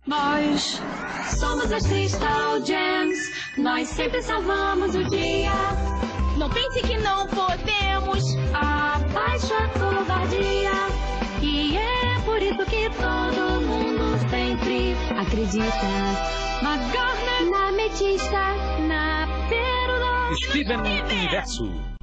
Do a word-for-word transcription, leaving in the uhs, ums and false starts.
Nós somos as Crystal Gems, nós sempre salvamos o dia. Não pense que não podemos. Abaixo a covardia. E é por isso que todo mundo sempre acredita. Na Garnet, na Ametista, na Pérola. Steven Universo.